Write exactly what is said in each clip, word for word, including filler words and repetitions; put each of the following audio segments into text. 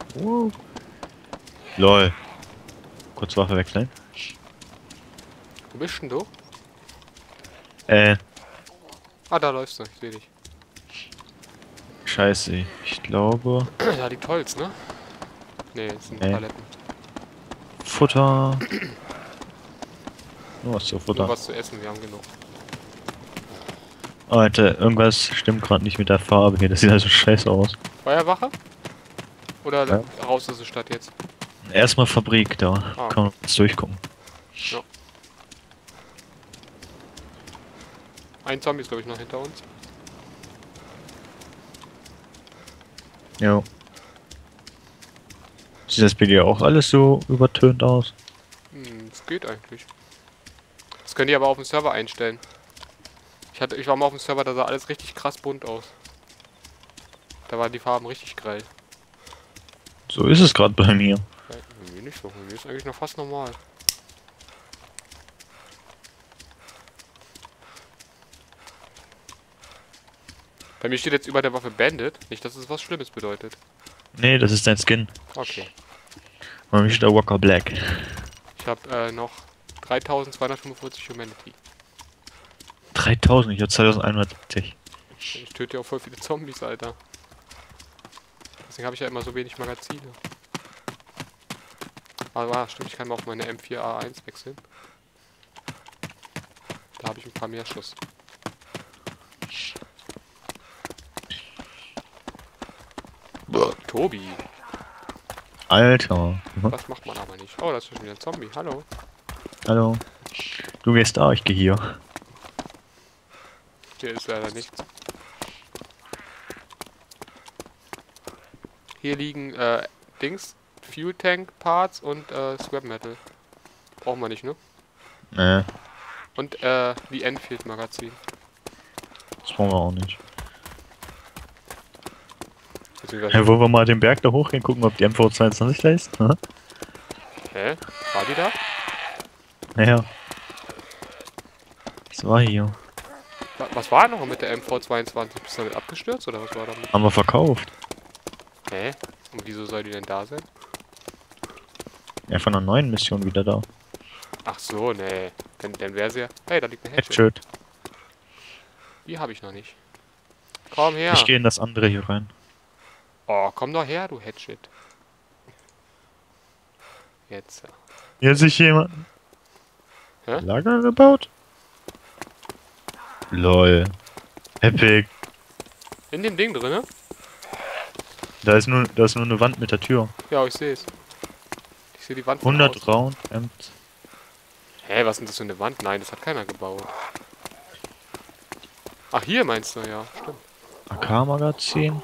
Uh. Lol. Kurz Waffe wechseln. Wo bist denn du? Äh, Ah, da läufst du. Ich sehe dich. scheiße. Ich glaube... Da liegt Holz, ne? Ne, das sind Nee. Paletten. Futter. Nur was zu Nur Futter. was zu essen, wir haben genug. Oh, Alter, irgendwas stimmt gerade nicht mit der Farbe hier. Das sieht also scheiße aus. Feuerwache? Oder Ja. raus aus der Stadt jetzt? Erstmal Fabrik, da Ah. kann man jetzt durchgucken. Ja. Ein Zombie ist, glaube ich, noch hinter uns. Jo. Sieht das bei dir auch alles so übertönt aus? Hm, das geht eigentlich. Das könnt ihr aber auf dem Server einstellen. Ich, hatte, ich war mal auf dem Server, da sah alles richtig krass bunt aus. Da waren die Farben richtig grell. So ist es gerade bei mir. Ja, irgendwie nicht so. Irgendwie ist eigentlich noch fast normal. Bei mir steht jetzt über der Waffe Bandit. Nicht, dass es was Schlimmes bedeutet. Nee, das ist dein Skin. Okay. Bei mir steht da Walker Black. Ich habe äh, noch dreitausendzweihundertfünfundvierzig Humanity. dreitausend, ich hab zweitausendeinhundertsiebzig. Ich töte ja auch voll viele Zombies, Alter. Deswegen habe ich ja immer so wenig Magazine. Aber ah, stimmt, ich kann mal auf meine M vier A eins wechseln. Da habe ich ein paar mehr Schuss. Tobi, Alter. Mhm. das macht man aber nicht. Oh, das ist schon wieder ein Zombie. Hallo. Hallo. Du gehst da, ich geh hier. Hier ist leider nichts. Hier liegen äh, Dings, Fuel Tank Parts und äh, Scrap Metal. Brauchen wir nicht, ne? Nee, Und äh, die Enfield Magazin. das brauchen wir auch nicht. Beziehungsweise- Ja, wollen wir mal den Berg da hochgehen, gucken, ob die M V zweiundzwanzig da ist? Hm? Hä? War die da? Naja. Das war hier. Wa- Was war noch mit der M V zweiundzwanzig? Bist du damit abgestürzt oder was war damit? Haben wir verkauft. Hä? Und wieso soll die denn da sein? Ja, von einer neuen Mission wieder da. Ach so, nee. Dann, dann wäre sie ja... Hey, da liegt ein Hatchet. Headshot. Die habe ich noch nicht. Komm her. Ich gehe in das andere hier rein. Oh, komm doch her, du Hatchet. Jetzt. ja. Hier hat sich jemand Hä? Lager gebaut? Lol. Epic. In dem Ding drin, ne? Da ist nur, da ist nur eine Wand mit der Tür. Ja, ich sehe es. Ich sehe die Wand von hundert außen. Round und Hä, was ist denn das für eine Wand? Nein, das hat keiner gebaut. Ach, hier meinst du, ja. Stimmt. A K-Magazin.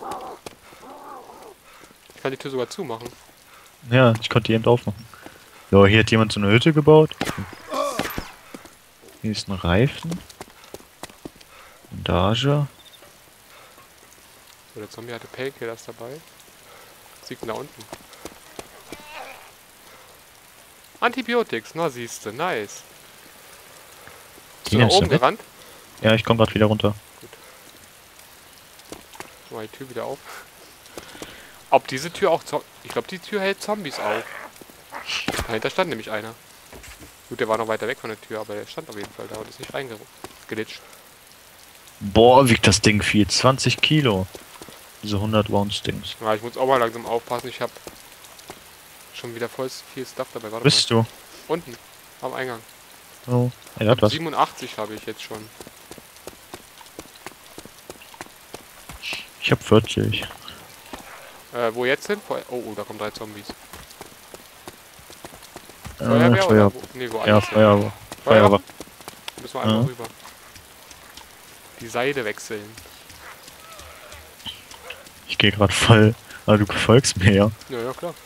Ich kann die Tür sogar zumachen. Ja, ich konnte die End aufmachen. So, hier hat jemand so eine Hütte gebaut. Hier ist ein Reifen. Bandage. So, der Zombie hatte Painkillers dabei. Was liegt denn da unten? Antibiotics, na siehste, nice. Bist du Die nach nimmst du oben mit? gerannt? Ja, ich komme gerade wieder runter. Mach die Tür wieder auf. Ob diese Tür auch Zo Ich glaube, die Tür hält Zombies auf. Dahinter stand nämlich einer. Gut, der war noch weiter weg von der Tür, aber der stand auf jeden Fall da und ist nicht reingelitscht. Boah, wiegt das Ding viel. zwanzig Kilo. Diese hundert Rounds Dings. Ja, ich muss auch mal langsam aufpassen. Ich habe schon wieder voll viel Stuff dabei. Warte Bist du? mal. Unten, am Eingang. Oh, er hat was. siebenundachtzig habe ich jetzt schon. Ich hab vierzig. Äh, wo jetzt hin? Vor oh, oh, da kommen drei Zombies. Äh, Feuerwehr Feuer. oder wo? Nee, Ja, woanders hin. Feuerwehr. Feuerwehr? Feuerwehr. Müssen wir einmal Ja. rüber. Die Seite wechseln. Ich gehe gerade voll. Aber du folgst mir ja. Ja, ja, klar.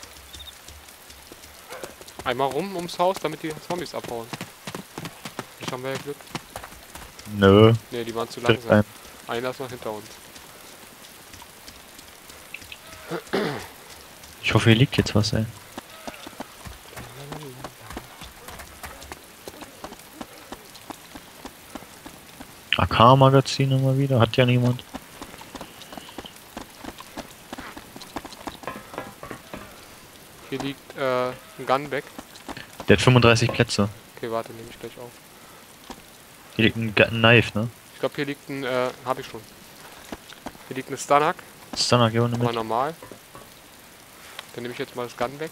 Einmal rum ums Haus, damit die Zombies abhauen. Jetzt haben wir ja Glück. Nö. Ne, die waren zu Direkt langsam. ein. Einer ist noch hinter uns. Ich hoffe, hier liegt jetzt was, ey. A K-Magazin immer wieder. Hat ja niemand. Hier liegt äh, ein Gunback. Der hat fünfunddreißig Plätze. Okay, warte, nehme ich gleich auf. Hier liegt ein, Ga- ein Knife, ne? Ich glaube, hier liegt ein, äh, hab ich schon. Hier liegt eine Stunhack, Stunner, geh mal aber mit. normal. Dann nehme ich jetzt mal das Gunback.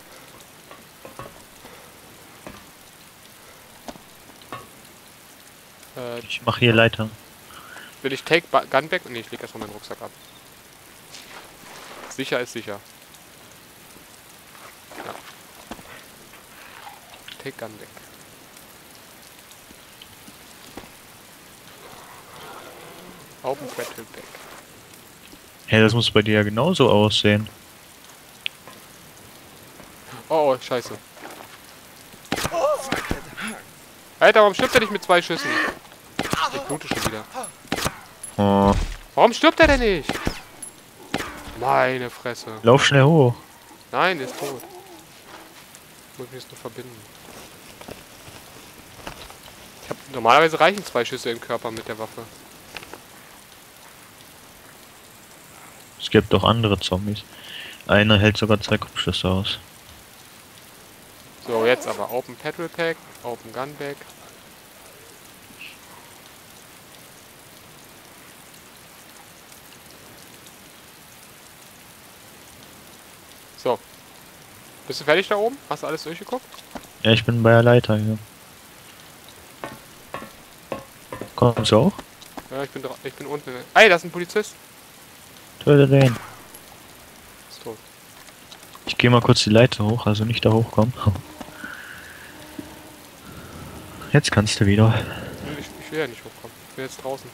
Äh, Ich mach hier Leiter. will ich Take Ba- Gunback? Ne, ich leg erstmal meinen Rucksack ab. Sicher ist sicher. Ja. Take Gunback. Open Battle Back. Hey, das muss bei dir ja genauso aussehen. Oh, oh, scheiße. Alter, warum stirbt er nicht mit zwei Schüssen? Ich blute schon wieder. Oh. Warum stirbt er denn nicht? Meine Fresse. Lauf schnell hoch. Nein, der ist tot. Ich muss mich jetzt nur verbinden. Ich hab, normalerweise reichen zwei Schüsse im Körper mit der Waffe. Es gibt doch andere Zombies. Einer hält sogar zwei Kopfschüsse aus. So, jetzt aber Open Petrol Pack, Open Gun Bag. So. Bist du fertig da oben? Hast du alles durchgeguckt? Ja, ich bin bei der Leiter hier. Kommst du auch? Ja, ich bin, dra- ich bin unten. Ey, da ist ein Polizist. Töte den. Ist tot. Ich gehe mal kurz die Leiter hoch, also nicht da hochkommen. Jetzt kannst du wieder. Ich, ich will ja nicht hochkommen. Ich bin jetzt draußen.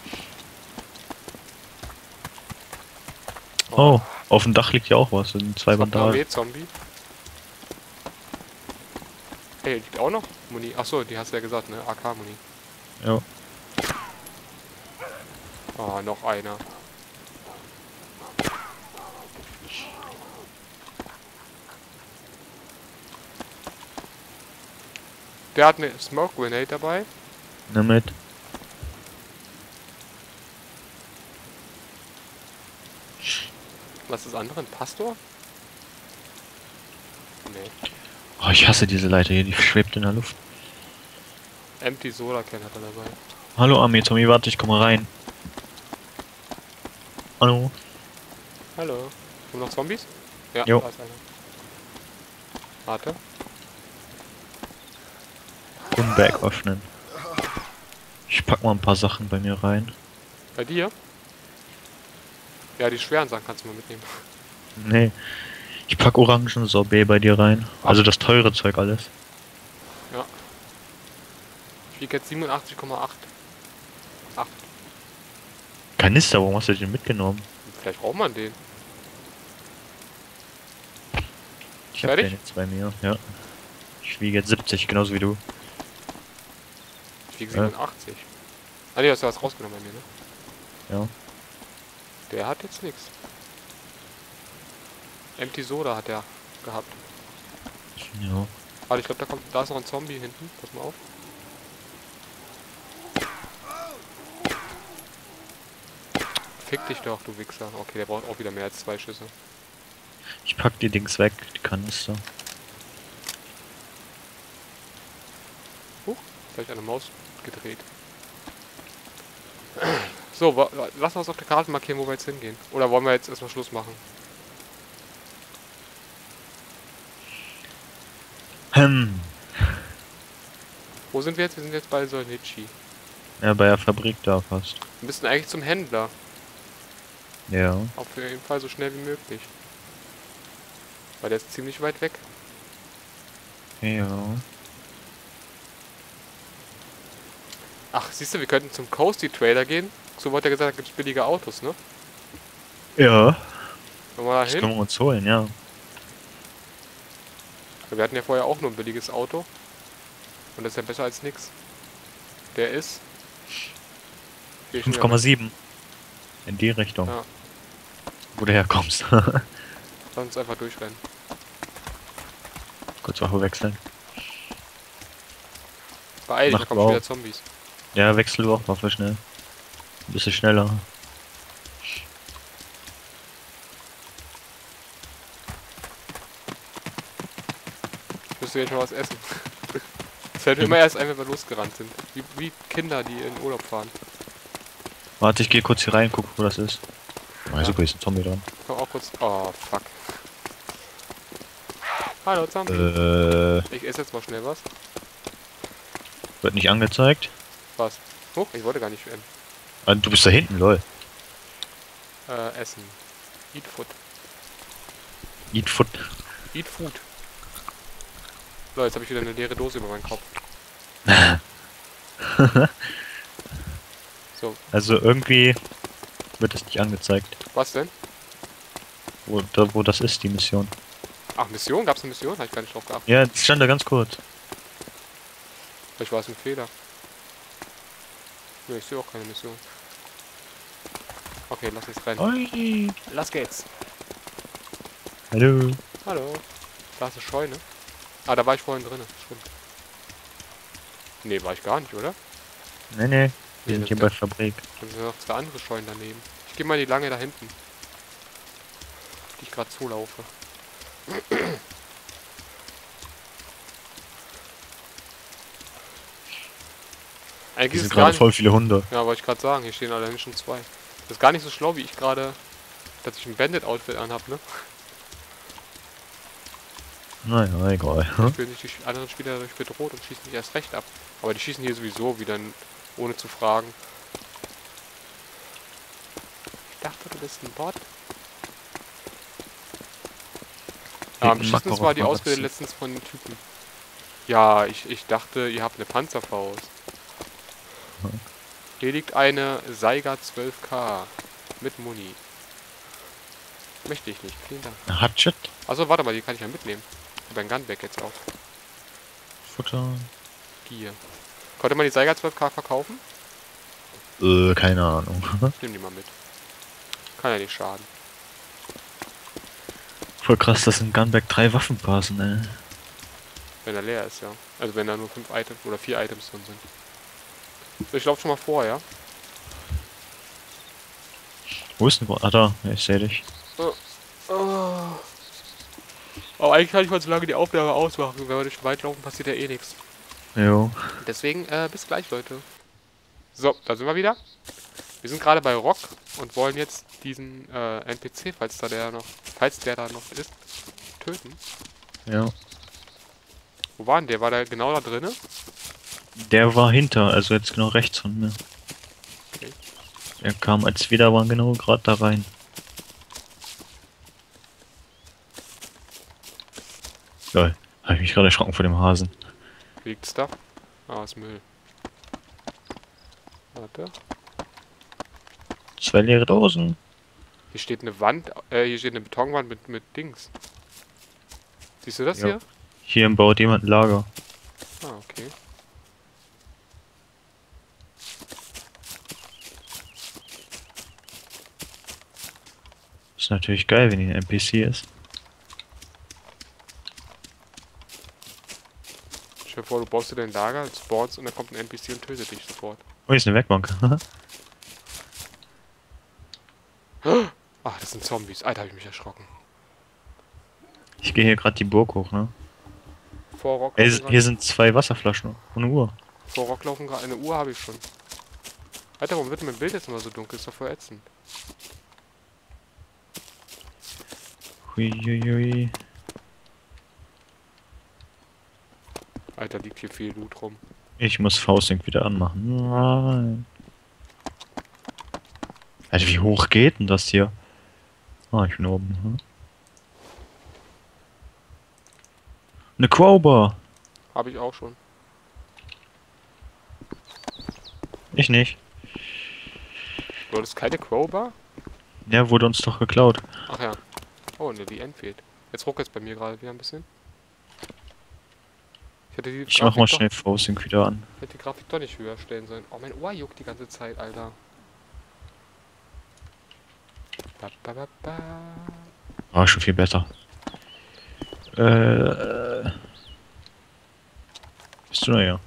Oh, auf dem Dach liegt ja auch was. Das sind zwei Bandagen. Zombie. Hey, liegt auch noch Muni. Achso, die hast du ja gesagt, ne? A K-Muni. Ja. Ah, noch einer. Der hat eine Smoke Grenade dabei. Nimm mit. Was ist das andere? Ein Pastor? Nee. Oh, ich hasse diese Leiter hier, die schwebt in der Luft. Empty Solar Can hat er dabei. Hallo Armee, Tommy, warte, ich komme rein. Hallo. Hallo. Haben noch Zombies? Ja, Jo. da ist einer. Warte. Gunbag öffnen. Ich pack mal ein paar Sachen bei mir rein. Bei dir? Ja, die schweren Sachen kannst du mal mitnehmen. Nee. Ich pack Orangensorbet bei dir rein. Also das teure Zeug alles. Ja. Ich wiege jetzt siebenundachtzig Komma acht. acht. Kanister, warum hast du den mitgenommen? Vielleicht braucht man den. Ich hab Fertig? den jetzt bei mir, ja. Ich wiege jetzt siebzig, genauso wie du. Ich wiege Ja. siebenundachtzig. Ah ne, hast du was rausgenommen bei mir, ne? Ja. Der hat jetzt nichts. Empty Soda hat der gehabt. Ja. Warte, ich glaube, da kommt, da ist noch ein Zombie hinten. Pass mal auf. Fick dich doch, du Wichser. Okay, der braucht auch wieder mehr als zwei Schüsse. Ich pack die Dings weg, die Kanister. Huch, vielleicht eine Maus gedreht. So, wa- wa- lass uns auf der Karte markieren, wo wir jetzt hingehen. Oder wollen wir jetzt erstmal Schluss machen? Hm. Wo sind wir jetzt? Wir sind jetzt bei Solnitschi. Ja, bei der Fabrik da fast. Wir müssen eigentlich zum Händler. Ja. Auf jeden Fall so schnell wie möglich. Weil der ist ziemlich weit weg. Ja. Ach, siehst du, wir könnten zum Coasty Trader gehen. So hat er gesagt, da gibt es billige Autos, ne? Ja. Wollen wir da Das hin? können wir uns holen, ja. Wir hatten ja vorher auch nur ein billiges Auto. Und das ist ja besser als nix. Der ist... Hier schon fünf Komma sieben. In die Richtung. Ja. Wo du herkommst. wieder- Lass uns einfach durchrennen. Kurz Waffe wechseln. Beeil dich, Mach da kommen du schon auch. wieder Zombies. Ja, wechsel du auch Waffe schnell. Ein bisschen schneller. Müsst ihr jetzt mal was essen. Es fällt mir immer erst ein, wenn wir losgerannt sind. Wie, wie Kinder, die in Urlaub fahren. Warte, ich gehe kurz hier rein, guck, wo das ist. Oh, Ja. super, ist ein Zombie dran. Komm auch kurz. Oh, fuck. Hallo, Zombie. Äh, Ich esse jetzt mal schnell was. wird nicht angezeigt. Was? Oh, ich wollte gar nicht essen. Ah, du bist da hinten, lol. Äh, essen. Eat food. Eat food. Eat food. So, jetzt habe ich wieder eine leere Dose über meinen Kopf. So, Also irgendwie wird es nicht angezeigt, was denn? wo, da, wo das ist, die Mission. Ach, Mission? Gab's eine Mission? Habe ich gar nicht drauf geachtet. Ja, die stand da ganz kurz. Vielleicht war es ein Fehler. Ne, ich sehe auch keine Mission. Okay, lass uns rennen. Oi. Los geht's. Hallo. Hallo. Da ist eine Scheune. Ah, da war ich vorhin drin. Stimmt. Nee, war ich gar nicht, oder? Nee, nee, wir Nee, sind das hier ist bei ja- Fabrik. Da sind noch zwei andere Scheunen daneben. Ich gehe mal die lange da hinten. Die ich gerade zulaufe. Eigentlich Hier ist sind es gar gerade nicht... voll viele Hunde. Ja, wollte ich gerade sagen. Hier stehen allein schon zwei. Das ist gar nicht so schlau, wie ich gerade... Dass ich ein Bandit-Outfit anhab, ne? Naja, egal. Ich Hm? fühle sich die anderen Spieler dadurch bedroht und schießen mich erst recht ab. Aber die schießen hier sowieso wieder, ohne zu fragen. Ich dachte, du bist ein Bot. Ja, am Hinten beschissensten Makarov war die Magazin. Ausrede letztens von den Typen. Ja, ich, ich dachte, ihr habt eine Panzerfaust. Hm. Hier liegt eine Saiga zwölf K mit Muni. Möchte ich nicht, vielen Dank. Hatchet, Achso, warte mal, die kann ich ja mitnehmen. Ich habe ein Gunback jetzt auch. Futter. Hier. Konnte man die Saiga zwölf K verkaufen? Äh, keine Ahnung. Ich nehme die mal mit. Kann ja nicht schaden. Voll krass, dass in Gunback drei Waffen passen, ey. Wenn er leer ist, ja. Also wenn da nur fünf Items oder vier Items drin sind. So, ich laufe schon mal vor, ja? Wo ist denn... Ah, da. Ja, ich seh dich. Oh. Oh. Aber eigentlich kann ich mal so lange die Aufnahme ausmachen. Wenn wir durch den Wald laufen, passiert ja eh nichts. Jo. Deswegen, äh, bis gleich, Leute. So, da sind wir wieder. Wir sind gerade bei Rock und wollen jetzt diesen äh, N P C, falls da der noch, falls der da noch ist, töten. Ja. Wo war denn der? War der genau da drinnen? Der war hinter, also jetzt genau rechts von mir. Okay. Er kam, als wir da waren, genau gerade da rein. Lol, hab ich mich gerade erschrocken vor dem Hasen. Wie liegt's da? Ah, ist Müll. Warte. Zwei leere Dosen. Hier steht eine Wand, äh, hier steht eine Betonwand mit, mit Dings. Siehst du das Ja. hier? Hier im baut jemand ein Lager. Ah, okay. Ist natürlich geil, wenn hier ein N P C ist. Stell dir vor, du baust dir dein Lager, spawnst und dann kommt ein N P C und tötet dich sofort. Oh, hier ist eine Werkbank. Ach, das sind Zombies. Alter, hab ich mich erschrocken. Ich gehe hier gerade die Burg hoch, ne? Vor Rock Ey, laufen hier sind zwei Wasserflaschen und eine Uhr. grad- vor Rock laufen gerade. Eine Uhr habe ich schon. Alter, warum wird mein Bild jetzt immer so dunkel? Ist doch voll ätzend. Huiuiui. Alter, liegt hier viel Loot rum. Ich muss Fausting wieder anmachen. Nein. Alter, wie hoch geht denn das hier? Ah, ich bin oben. Hm? Eine Crowbar. Habe ich auch schon. Ich nicht. Du hattest keine Crowbar? Der wurde uns doch geklaut. Ach ja. Oh, ne, die End fehlt. Jetzt ruckelt es bei mir gerade wieder ein bisschen. Ich hätte die Ich mach mal doch- schnell Fausting wieder an. hätte die Grafik doch nicht höher stellen sollen. Oh, mein Ohr juckt die ganze Zeit, Alter. Ba, ba, ba, ba. Ah, schon viel besser. Äh. Bist du da ja?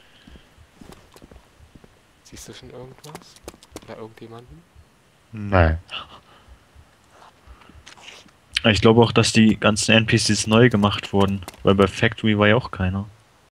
Siehst du schon irgendwas? Oder irgendjemanden? Nein. Ich glaube auch, dass die ganzen N P Cs neu gemacht wurden, weil bei Factory war ja auch keiner.